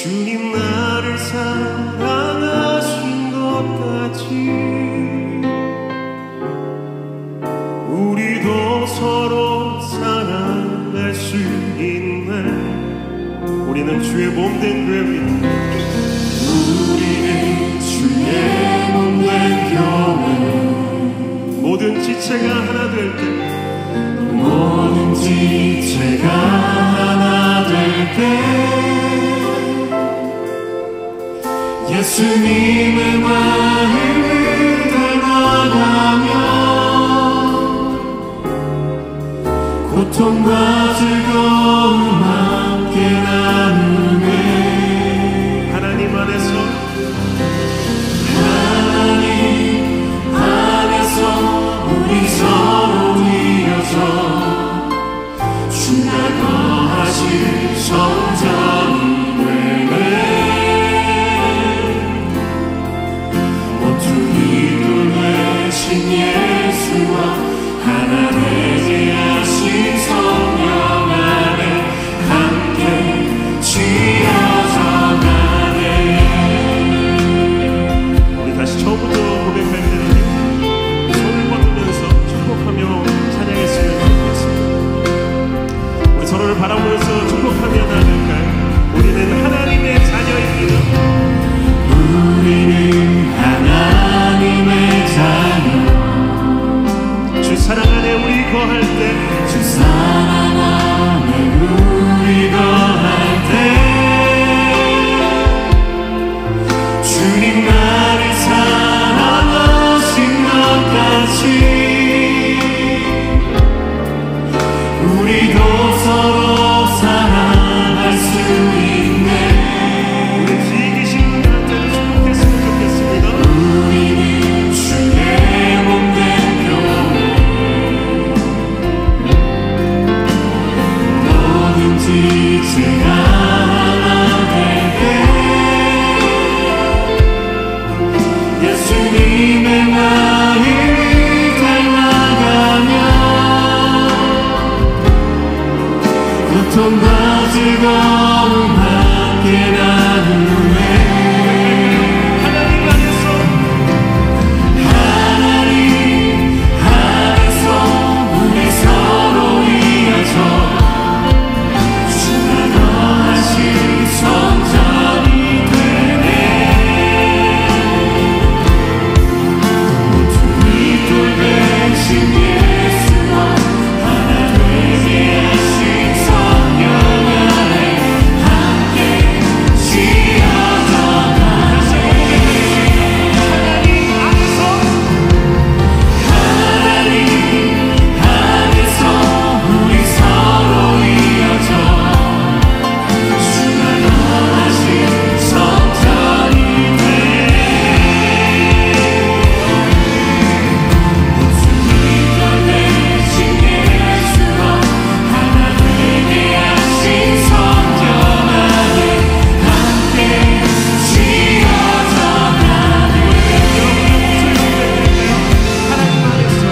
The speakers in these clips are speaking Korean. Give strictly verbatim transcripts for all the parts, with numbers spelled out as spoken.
주님 나를 사랑하신 것 같이 우리도 서로 사랑할 수 있네. 우리는 주의 몸된 교회입니다. 우리는 주의 몸된 교회. 모든 지체가 하나 될 때, 모든 지체가 하나 될 때 예수님의 마음을 닮아가며 고통과 즐거움 함께 나누네. 하나님 안에서 하나님 안에서 우리 서로 이어져 주가 거하실 성전이 되네. 모퉁이 돌 되신 예수와 하나 되게 하신 성령 안에 함께 지어져 가네. 우리 다시 처음부터 고백할 때는 손을 뻗으면서 축복하며 찬양했으면 좋겠습니다. 우리 서로를 바라보면서 축복하며 나눌까요? 우리는 하나님의 자녀입니다. 우리는 하나님의 자녀. 주 사랑 안에 우리 거할 때, 주 사랑 안에 우리 거할 때 주님 나를 사랑하신 것 같이 우리도 서로 사랑할 수 있네. 우리 뒤에 계신 분들한테도 축복했으면 좋겠습니다. 우리는 주의 몸된 교회. 모든 지체가 하나 될 때 예수님의 마음을 닮아가며 고통과 즐거움 함께 나누네. 하나님 안에서 하나님 안에서 우리 서로 이어져 주가 거하신 성전이 되네. 모퉁이 돌 되신 예수와 하나 되게 하신 성령 안에 함께 지어져 가네. 하나님 안에서 하나님 안에서 우리 서로 이어져 주가 거하신 성전이 되네. 모퉁이 돌 되신 예수와 하나 되게 하신 성전 안에 함께 지어져 가네. 하나님 안에서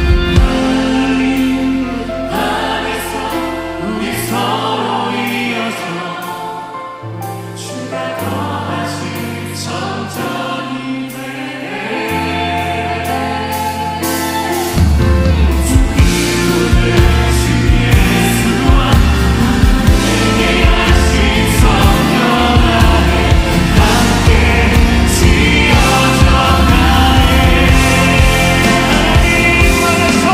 안에서 우리 서로 이어서 주가 거하신 성전이 되네. 모퉁이 돌 되신 예수와 되게 하신 성령 안에 함께 지어져 가네. 하나님 안에서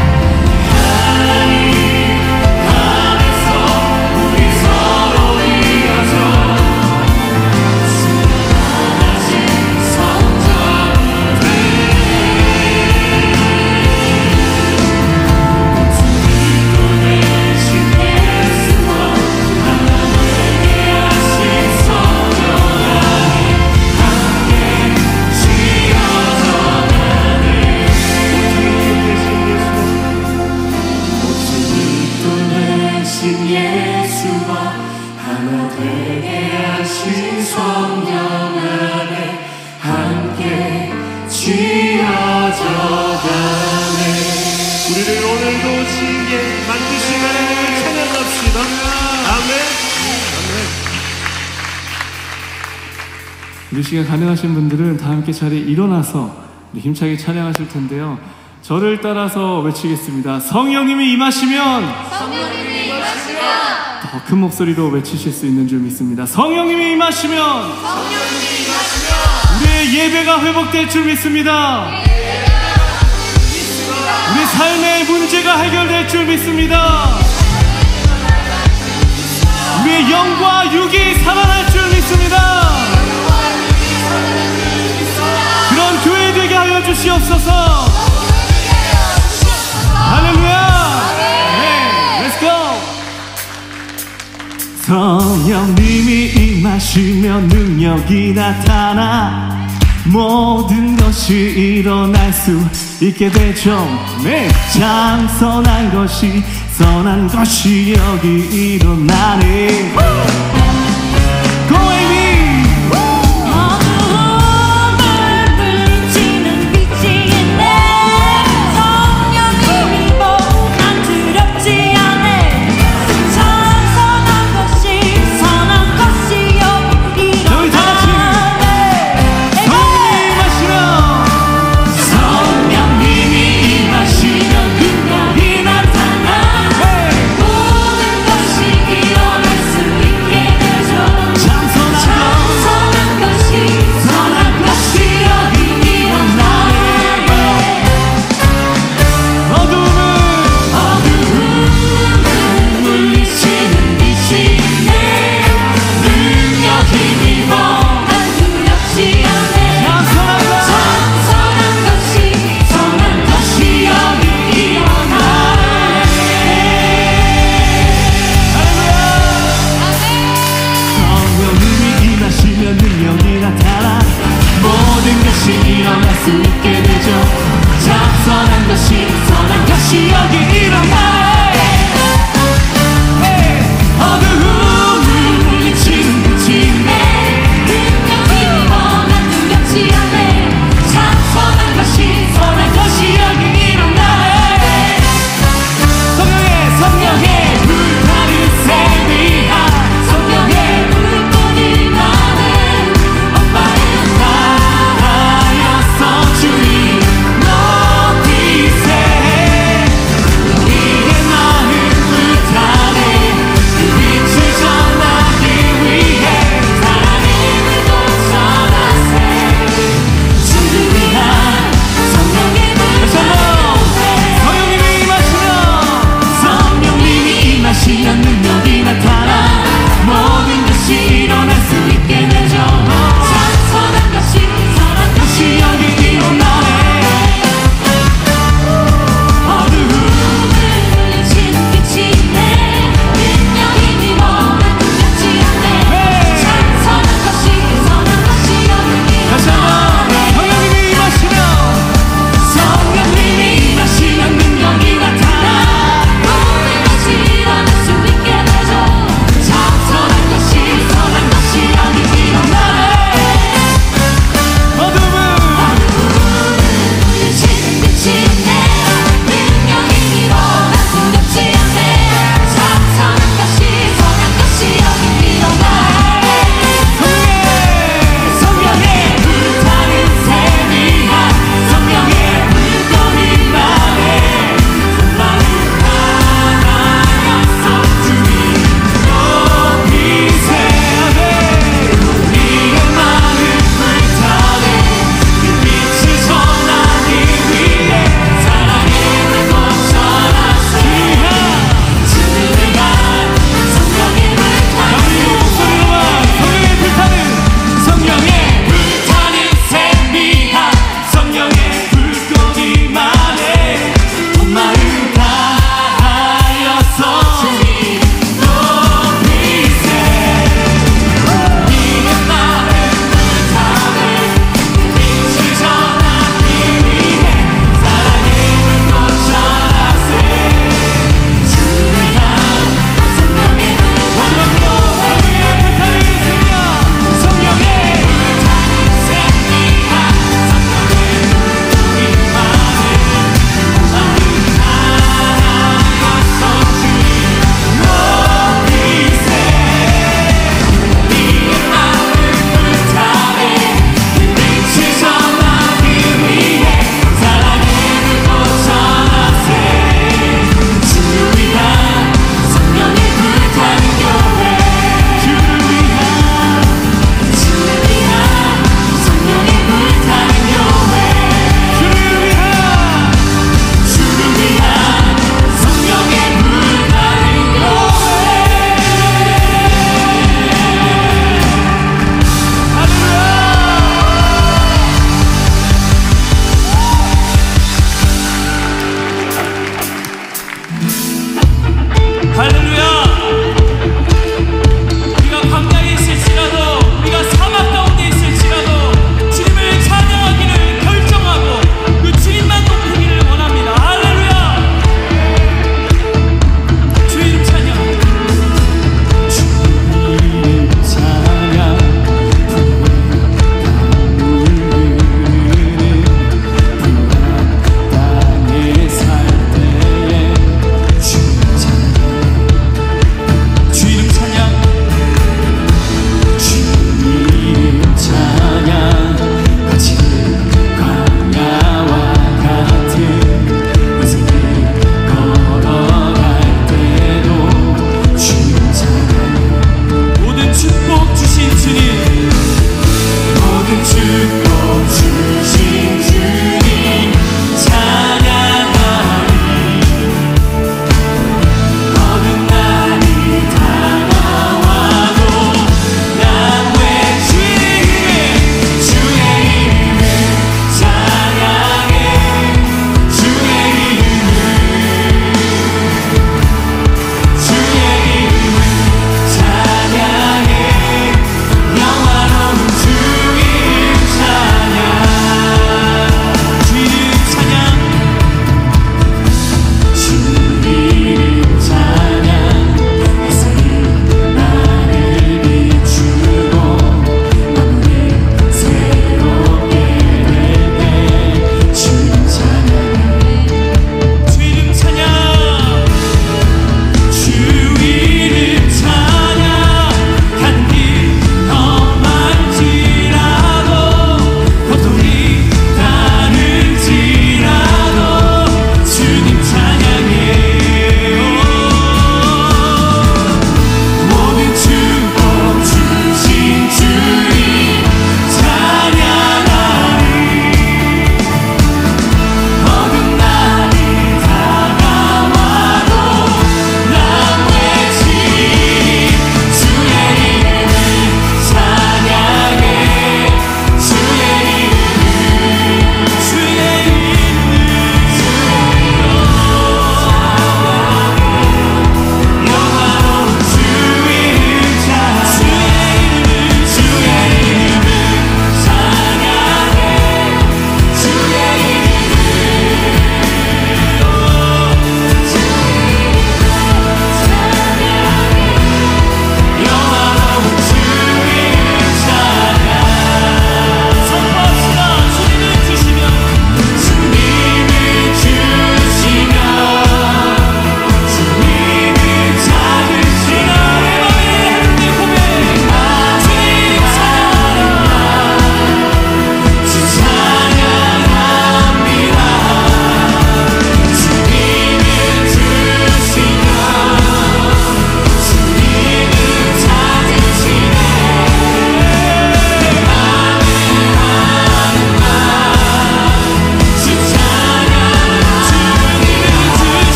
하나님 안에서 우리 서로 이어져 주가 거하신 성전이 되네. 모퉁이 돌 되신 예수와 하나 되게 하신 성령 안에 함께 지어져 가네. 모퉁이 돌 되신 예수와 하나 되게 하신 성령 안에 함께 지어져 가네. 우리를 오늘도 지게 만드신 하나님을 찬양합시다. 아멘. 아멘. 우리 시간 가능하신 분들은 다 함께 자리에 일어나서 우리 힘차게 찬양하실 텐데요. 저를 따라서 외치겠습니다. 성령님이 임하시면, 성령님이 임하시면, 더 큰 목소리로 외치실 수 있는 줄 믿습니다. 성령님이 임하시면, 성령님이 임하시면 우리의 예배가 회복될 줄 믿습니다. 우리 삶의 문제가 해결될 줄 믿습니다. 우리의 영과 육이 살아날 줄 믿습니다. 그런 교회 되게 하여 주시옵소서. 할렐루야. 네, Let's go. 성령님이 임하시면 능력이 나타나 모든 것이 일어날 수 있게 되죠. 네, 참 선한 것이 선한 것이 여기 일어나네. Go Amy. 모든 것이 일어날 수 있게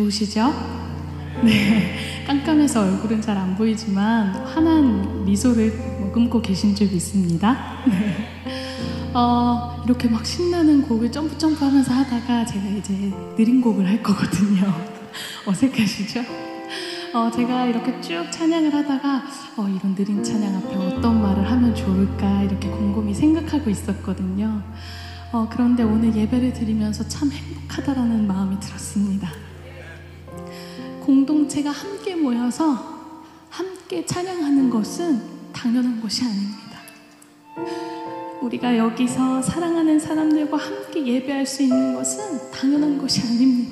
좋으시죠? 네, 깜깜해서 얼굴은 잘 안 보이지만 환한 미소를 머금고 계신 줄 믿습니다. 네. 어, 이렇게 막 신나는 곡을 점프 점프 하면서 하다가 제가 이제 느린 곡을 할 거거든요. 어색하시죠? 어, 제가 이렇게 쭉 찬양을 하다가 어, 이런 느린 찬양 앞에 어떤 말을 하면 좋을까 이렇게 곰곰이 생각하고 있었거든요. 어, 그런데 오늘 예배를 드리면서 참 행복하다라는 마음이 들었습니다. 공동체가 함께 모여서 함께 찬양하는 것은 당연한 것이 아닙니다. 우리가 여기서 사랑하는 사람들과 함께 예배할 수 있는 것은 당연한 것이 아닙니다.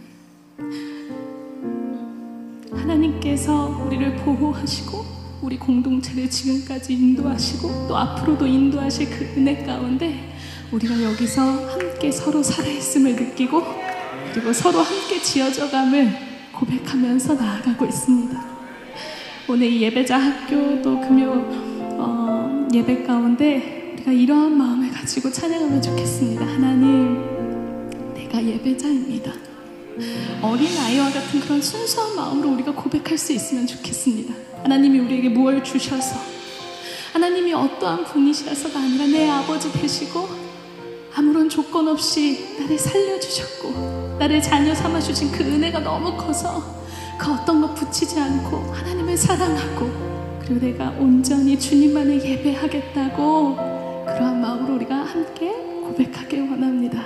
하나님께서 우리를 보호하시고 우리 공동체를 지금까지 인도하시고 또 앞으로도 인도하실 그 은혜 가운데 우리가 여기서 함께 서로 살아있음을 느끼고 그리고 서로 함께 지어져감을 고백하면서 나아가고 있습니다. 오늘 이 예배자 학교 또 금요 어, 예배 가운데 우리가 이러한 마음을 가지고 찬양하면 좋겠습니다. 하나님, 내가 예배자입니다. 어린아이와 같은 그런 순수한 마음으로 우리가 고백할 수 있으면 좋겠습니다. 하나님이 우리에게 무엇을 주셔서 하나님이 어떠한 분이셔서가 아니라 내 아버지 되시고 아무런 조건 없이 나를 살려주셨고 나를 자녀 삼아주신 그 은혜가 너무 커서 그 어떤 것 붙이지 않고 하나님을 사랑하고 그리고 내가 온전히 주님만을 예배하겠다고 그러한 마음으로 우리가 함께 고백하길 원합니다.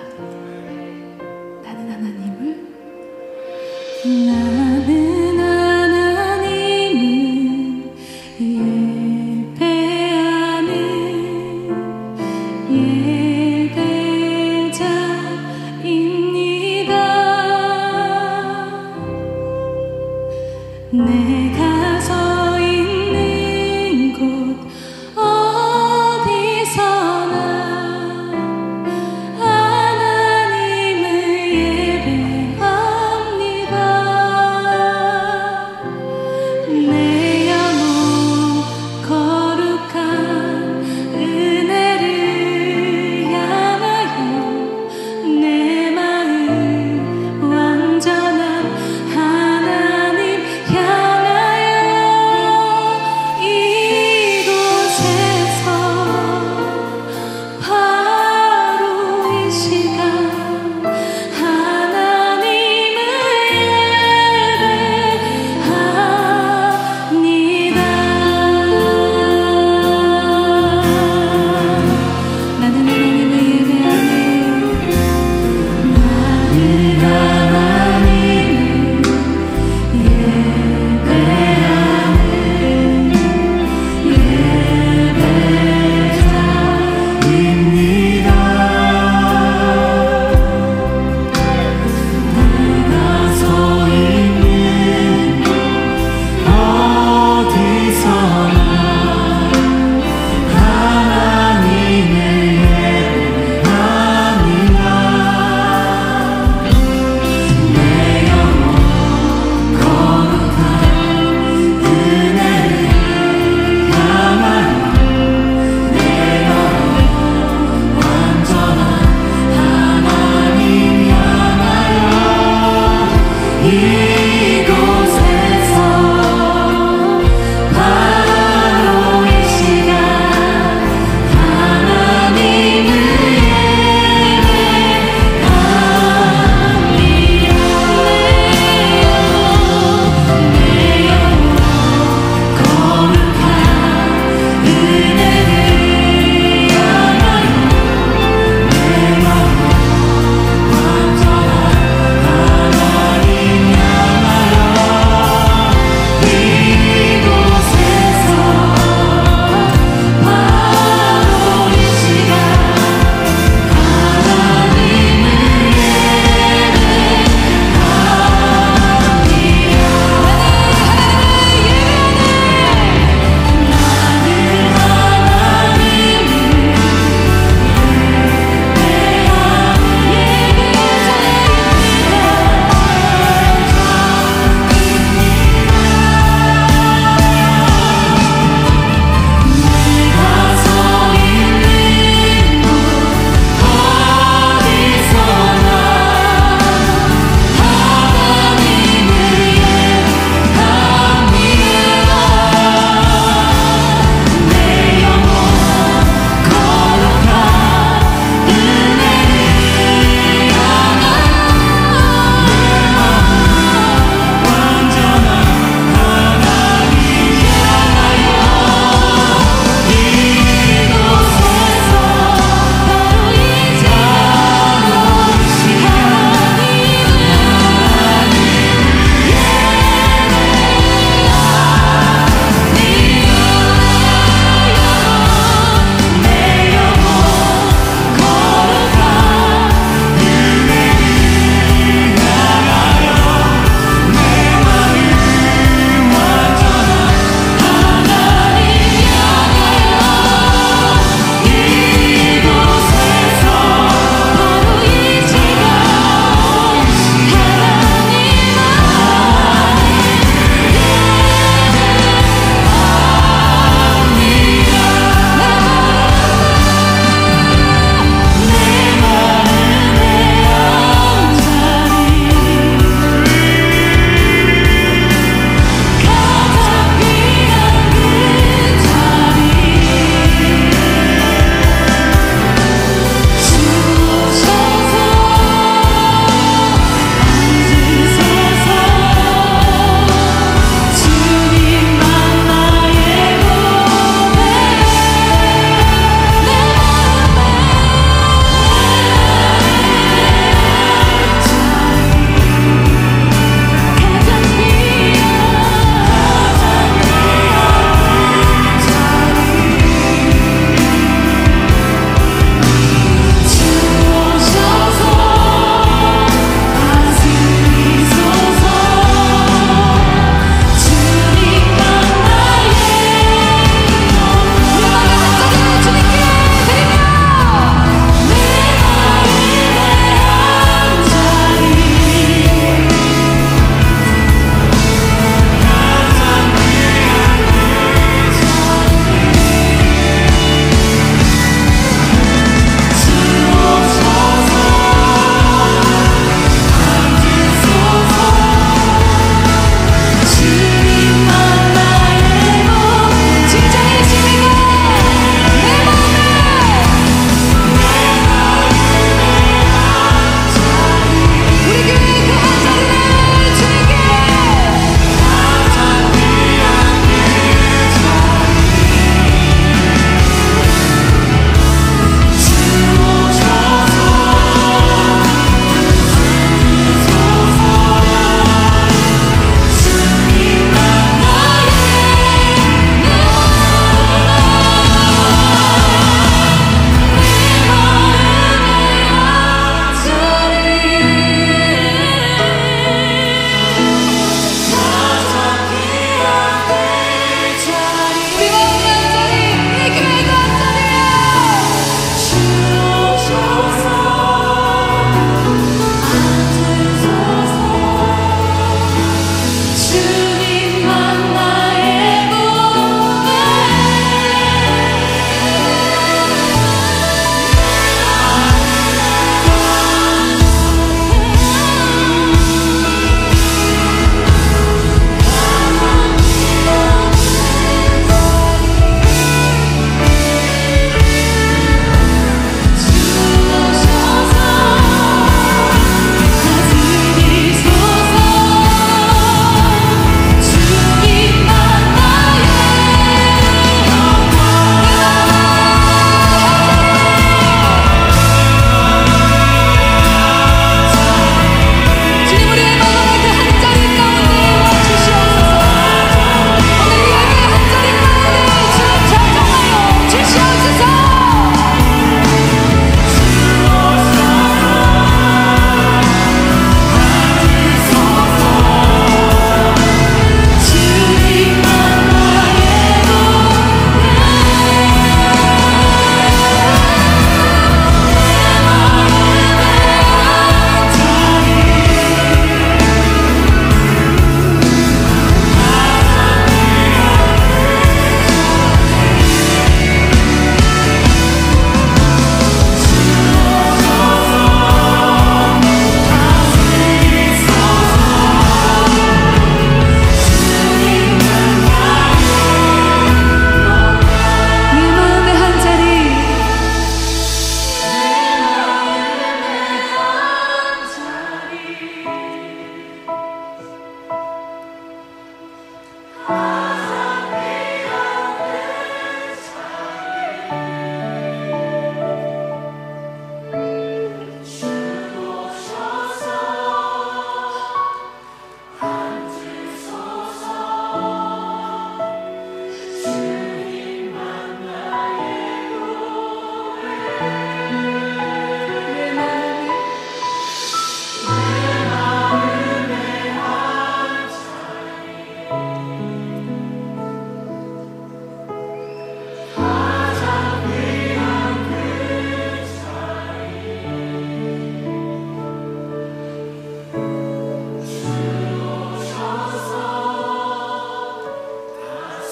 나는 하나님을 나는 하나님을 예배하는 예배자입니다. 내가 서 있는 곳 어디서나 하나님을 예배합니다.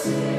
주옵소서.